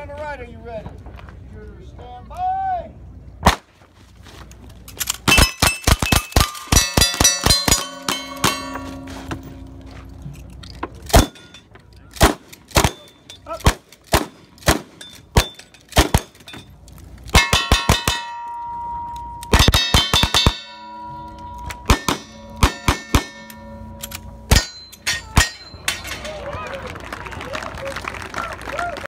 the right, are you ready? Shooter, stand by. Up.